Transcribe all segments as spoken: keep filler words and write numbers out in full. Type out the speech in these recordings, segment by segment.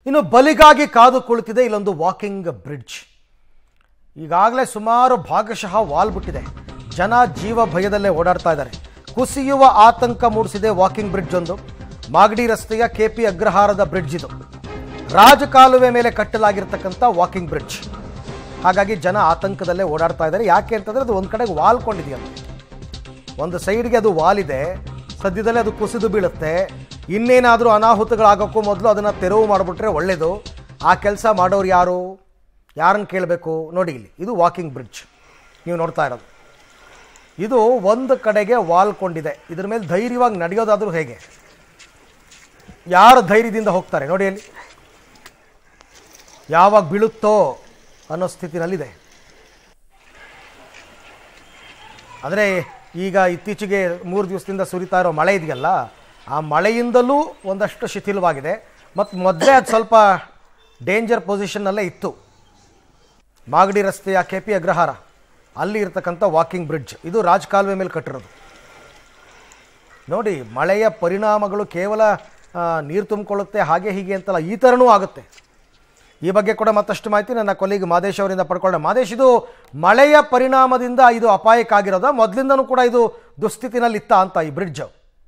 ಇನ್ನು ಬಲಿಗಾಗಿ ಕಾದು ಕುಳಿತಿದೆ ಇಲ್ಲೊಂದು ವಾಕಿಂಗ್ ಬ್ರಿಡ್ಜ್. ಈಗಾಗಲೇ ಸುಮಾರು ಭಾಗಶಃ ವಾಲ್ ಬಿಟ್ಟಿದೆ. ಜನ ಜೀವ ಭಯದಲ್ಲೇ ಓಡಾಡ್ತಾ ಇದ್ದಾರೆ. ಕುಸಿಯುವ ಆತಂಕ ಮೂಡಿಸಿದೆ ವಾಕಿಂಗ್ ಬ್ರಿಡ್ಜ್ ಒಂದು. ಮಾಗಡಿ ರಸ್ತೆಯ ಕೆಪಿ ಅಗ್ರಹಾರದ ಬ್ರಿಡ್ಜ್ ಇದು. ರಾಜಕಾಲುವೆ ಮೇಲೆ ಕಟ್ಟಲಾಗಿರ್ತಕ್ಕಂಥ ವಾಕಿಂಗ್ ಬ್ರಿಡ್ಜ್. ಹಾಗಾಗಿ ಜನ ಆತಂಕದಲ್ಲೇ ಓಡಾಡ್ತಾ ಇದ್ದಾರೆ. ಯಾಕೆ ಅಂತಂದರೆ ಅದು ಒಂದು ಕಡೆಗೆ ವಾಲ್ ಕೊಂಡಿದೆಯಂತೆ. ಒಂದು ಸೈಡ್ಗೆ ಅದು ವಾಲ್ ಇದೆ, ಸದ್ಯದಲ್ಲೇ ಅದು ಕುಸಿದು ಬೀಳುತ್ತೆ. ಇನ್ನೇನಾದರೂ ಅನಾಹುತಗಳಾಗೋಕ್ಕೂ ಮೊದಲು ಅದನ್ನು ತೆರವು ಮಾಡಿಬಿಟ್ರೆ ಒಳ್ಳೆಯದು. ಆ ಕೆಲಸ ಮಾಡೋರು ಯಾರು, ಯಾರನ್ನು ಕೇಳಬೇಕು? ನೋಡಿ ಇಲ್ಲಿ, ಇದು ವಾಕಿಂಗ್ ಬ್ರಿಡ್ಜ್ ನೀವು ನೋಡ್ತಾ ಇರೋದು. ಇದು ಒಂದು ಕಡೆಗೆ ವಾಲ್ ಕೊಂಡಿದೆ. ಇದ್ರ ಮೇಲೆ ಧೈರ್ಯವಾಗಿ ನಡೆಯೋದಾದರೂ ಹೇಗೆ? ಯಾರು ಧೈರ್ಯದಿಂದ ಹೋಗ್ತಾರೆ ನೋಡಿ ಅಲ್ಲಿ? ಯಾವಾಗ ಬೀಳುತ್ತೋ ಅನ್ನೋ ಸ್ಥಿತಿನಲ್ಲಿದೆ. ಅಂದರೆ ಈಗ ಇತ್ತೀಚೆಗೆ ಮೂರು ದಿವಸದಿಂದ ಸುರಿತಾ ಇರೋ ಮಳೆ ಇದೆಯಲ್ಲ, ಆ ಮಳೆಯಿಂದಲೂ ಒಂದಷ್ಟು ಶಿಥಿಲವಾಗಿದೆ. ಮತ್ತು ಮೊದಲೇ ಅದು ಸ್ವಲ್ಪ ಡೇಂಜರ್ ಪೊಸಿಷನ್ನಲ್ಲೇ ಇತ್ತು. ಮಾಗಡಿ ರಸ್ತೆಯ ಕೆ ಪಿ ಅಗ್ರಹಾರ ಅಲ್ಲಿ ಇರ್ತಕ್ಕಂಥ ವಾಕಿಂಗ್ ಬ್ರಿಡ್ಜ್ ಇದು ರಾಜಕಾಲುವೆ ಮೇಲೆ ಕಟ್ಟಿರೋದು. ನೋಡಿ, ಮಳೆಯ ಪರಿಣಾಮಗಳು ಕೇವಲ ನೀರು ತುಂಬಿಕೊಳ್ಳುತ್ತೆ ಹಾಗೆ ಹೀಗೆ ಅಂತಲ್ಲ, ಈ ಥರನೂ ಆಗುತ್ತೆ. ಈ ಬಗ್ಗೆ ಕೂಡ ಮತ್ತಷ್ಟು ಮಾಹಿತಿ ನನ್ನ ಕೊಲೀಗ್ ಮಾದೇಶ್ ಅವರಿಂದ ಪಡ್ಕೊಳ್ಳೋಣ. ಮಾದೇಶ್, ಇದು ಮಳೆಯ ಪರಿಣಾಮದಿಂದ ಇದು ಅಪಾಯಕ್ಕಾಗಿರೋದ, ಮೊದಲಿಂದನೂ ಕೂಡ ಇದು ದುಸ್ಥಿತಿನಲ್ಲಿ ಇತ್ತ ಅಂತ ಈ ಬ್ರಿಡ್ಜ್?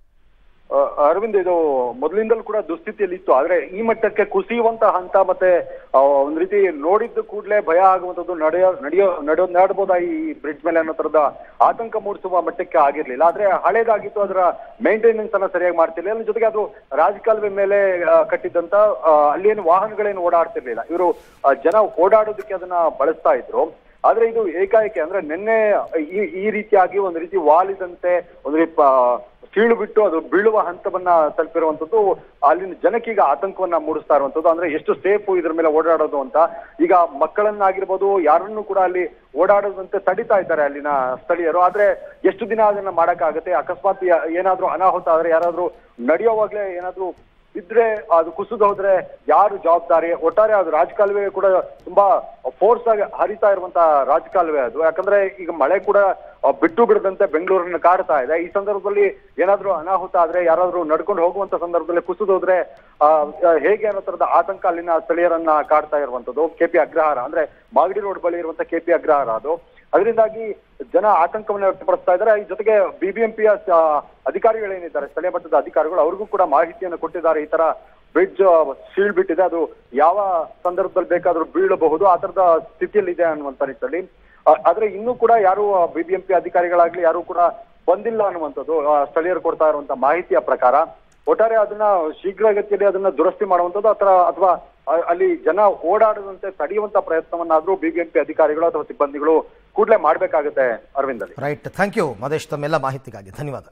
ಅರವಿಂದ್, ಇದು ಮೊದಲಿಂದಲೂ ಕೂಡ ದುಸ್ಥಿತಿಯಲ್ಲಿ ಇತ್ತು. ಆದ್ರೆ ಈ ಮಟ್ಟಕ್ಕೆ ಕುಸಿಯುವಂತ ಹಂತ ಮತ್ತೆ ಒಂದ್ ರೀತಿ ನೋಡಿದ್ದು ಕೂಡಲೇ ಭಯ ಆಗುವಂತದ್ದು, ನಡೆಯೋ ನಡೆಯೋ ನಡೆಯೋ ನಡ್ಬೋದಾ ಈ ಬ್ರಿಡ್ಜ್ ಮೇಲೆ ಅನ್ನೋ ತರದ ಆತಂಕ ಮೂಡಿಸುವ ಮಟ್ಟಕ್ಕೆ ಆಗಿರ್ಲಿಲ್ಲ. ಆದ್ರೆ ಹಳೇದಾಗಿತ್ತು, ಅದರ ಮೇಂಟೆನೆನ್ಸ್ ಅನ್ನ ಸರಿಯಾಗಿ ಮಾಡ್ತಿರ್ಲಿಲ್ಲ. ಅದ್ರ ಜೊತೆಗೆ ಅದು ರಾಜಕಾಲುವೆ ಮೇಲೆ ಕಟ್ಟಿದ್ದಂತ ಅಲ್ಲೇನು ವಾಹನಗಳೇನು ಓಡಾಡ್ತಿರ್ಲಿಲ್ಲ. ಇವರು ಜನ ಓಡಾಡೋದಕ್ಕೆ ಅದನ್ನ ಬಳಸ್ತಾ ಇದ್ರು. ಆದ್ರೆ ಇದು ಏಕಾಏಕಿ ಅಂದ್ರೆ ನಿನ್ನೆ ಈ ಈ ರೀತಿಯಾಗಿ ಒಂದು ರೀತಿ ವಾಲಿದಂತೆ ಒಂದು ರೀತಿ ಸೀಳು ಬಿಟ್ಟು ಅದು ಬೀಳುವ ಹಂತವನ್ನ ತಲುಪಿರುವಂತದ್ದು ಅಲ್ಲಿನ ಜನಕ್ಕೀಗ ಆತಂಕವನ್ನ ಮೂಡಿಸ್ತಾ ಇರುವಂತದ್ದು. ಅಂದ್ರೆ ಎಷ್ಟು ಸೇಫು ಇದ್ರ ಮೇಲೆ ಓಡಾಡೋದು ಅಂತ. ಈಗ ಮಕ್ಕಳನ್ನಾಗಿರ್ಬೋದು ಯಾರನ್ನು ಕೂಡ ಅಲ್ಲಿ ಓಡಾಡೋದಂತೆ ತಡಿತಾ ಇದ್ದಾರೆ ಅಲ್ಲಿನ ಸ್ಥಳೀಯರು. ಆದ್ರೆ ಎಷ್ಟು ದಿನ ಅದನ್ನ ಮಾಡಕ್ಕಾಗತ್ತೆ? ಅಕಸ್ಮಾತ್ ಏನಾದ್ರೂ ಅನಾಹುತ ಆದ್ರೆ, ಯಾರಾದ್ರೂ ನಡೆಯೋವಾಗ್ಲೇ ಏನಾದ್ರೂ ಇದ್ರೆ, ಅದು ಕುಸಿದು ಹೋದ್ರೆ ಯಾರು ಜವಾಬ್ದಾರಿ? ಒಟ್ಟಾರೆ ಅದು ರಾಜಕಾಲುವೆ ಕೂಡ ತುಂಬಾ ಫೋರ್ಸ್ ಆಗಿ ಹರಿತಾ ಇರುವಂತ ರಾಜಕಾಲುವೆ ಅದು. ಯಾಕಂದ್ರೆ ಈಗ ಮಳೆ ಕೂಡ ಬಿಟ್ಟು ಬಿಡದಂತೆ ಬೆಂಗಳೂರನ್ನ ಕಾಡ್ತಾ ಇದೆ. ಈ ಸಂದರ್ಭದಲ್ಲಿ ಏನಾದ್ರೂ ಅನಾಹುತ ಆದ್ರೆ, ಯಾರಾದ್ರೂ ನಡ್ಕೊಂಡು ಹೋಗುವಂತ ಸಂದರ್ಭದಲ್ಲಿ ಕುಸಿದು ಹೋದ್ರೆ ಆ ಹೇಗೆ ಅನ್ನೋ ತರದ ಆತಂಕ ಅಲ್ಲಿನ ಸ್ಥಳೀಯರನ್ನ ಕಾಡ್ತಾ ಇರುವಂತದ್ದು. ಕೆಪಿ ಅಗ್ರಹಾರ ಅಂದ್ರೆ ಮಾಗಡಿ ರೋಡ್ ಬಳಿ ಇರುವಂತ ಕೆಪಿ ಅಗ್ರಹಾರ ಅದು. ಅದರಿಂದಾಗಿ ಜನ ಆತಂಕವನ್ನು ವ್ಯಕ್ತಪಡಿಸ್ತಾ ಇದ್ದಾರೆ. ಈ ಜೊತೆಗೆ ಬಿಬಿಎಂಪಿಯ ಅಧಿಕಾರಿಗಳೇನಿದ್ದಾರೆ, ಸ್ಥಳೀಯ ಮಟ್ಟದ ಅಧಿಕಾರಿಗಳು, ಅವ್ರಿಗೂ ಕೂಡ ಮಾಹಿತಿಯನ್ನು ಕೊಟ್ಟಿದ್ದಾರೆ. ಈ ತರ ಬ್ರಿಡ್ಜ್ ಸೀಳ್ ಬಿಟ್ಟಿದೆ, ಅದು ಯಾವ ಸಂದರ್ಭದಲ್ಲಿ ಬೇಕಾದ್ರೂ ಬೀಳಬಹುದು, ಆ ತರದ ಸ್ಥಿತಿಯಲ್ಲಿ ಇದೆ ಅನ್ನುವಂತ ನಿಟ್ಟಿನಲ್ಲಿ. ಆದ್ರೆ ಇನ್ನೂ ಕೂಡ ಯಾರು ಬಿಬಿಎಂಪಿ ಅಧಿಕಾರಿಗಳಾಗ್ಲಿ ಯಾರು ಕೂಡ ಬಂದಿಲ್ಲ ಅನ್ನುವಂಥದ್ದು ಸ್ಥಳೀಯರು ಕೊಡ್ತಾ ಇರುವಂತ ಮಾಹಿತಿಯ ಪ್ರಕಾರ. ಒಟ್ಟಾರೆ ಅದನ್ನ ಶೀಘ್ರಗತಿಯಲ್ಲಿ ಅದನ್ನ ದುರಸ್ತಿ ಮಾಡುವಂಥದ್ದು ಅಥವಾ ಅಥವಾ ಅಲ್ಲಿ ಜನ ಓಡಾಡದಂತೆ ತಡೆಯುವಂತ ಪ್ರಯತ್ನವನ್ನಾದ್ರೂ ಬಿಬಿಎಂಪಿ ಅಧಿಕಾರಿಗಳು ಅಥವಾ ಸಿಬ್ಬಂದಿಗಳು ಕೂಡಲೇ ಮಾಡಬೇಕಾಗುತ್ತೆ. ಅರವಿಂದ್ ಅಲ್ಲಿ. ರೈಟ್, ಥ್ಯಾಂಕ್ ಯು ಮಾದೇಶ್, ತಮ್ಮೆಲ್ಲ ಮಾಹಿತಿಗಾಗಿ ಧನ್ಯವಾದ.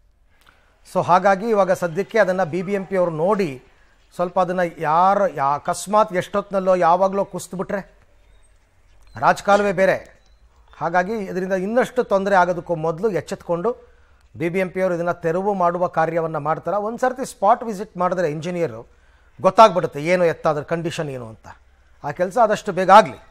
ಸೊ ಹಾಗಾಗಿ ಇವಾಗ ಸದ್ಯಕ್ಕೆ ಅದನ್ನು ಬಿ ಬಿ ಎಂ ಪಿ ಅವರು ನೋಡಿ ಸ್ವಲ್ಪ ಅದನ್ನು ಯಾರು ಯಾ ಅಕಸ್ಮಾತ್ ಎಷ್ಟೊತ್ತಿನಲ್ಲೋ ಯಾವಾಗಲೋ ಕುಸಿದ್ಬಿಟ್ರೆ ರಾಜಕಾಲುವೆ ಬೇರೆ, ಹಾಗಾಗಿ ಇದರಿಂದ ಇನ್ನಷ್ಟು ತೊಂದರೆ ಆಗೋದಕ್ಕೂ ಮೊದಲು ಎಚ್ಚೆತ್ಕೊಂಡು ಬಿ ಬಿ ಎಂ ಪಿ ಅವರು ಇದನ್ನು ತೆರವು ಮಾಡುವ ಕಾರ್ಯವನ್ನು ಮಾಡ್ತಾರೆ. ಒಂದು ಸರ್ತಿ ಸ್ಪಾಟ್ ವಿಸಿಟ್ ಮಾಡಿದ್ರೆ ಇಂಜಿನಿಯರು ಗೊತ್ತಾಗ್ಬಿಡುತ್ತೆ ಏನು ಎತ್ತಾದ್ರ ಕಂಡೀಷನ್ ಏನು ಅಂತ. ಆ ಕೆಲಸ ಆದಷ್ಟು ಬೇಗ ಆಗಲಿ.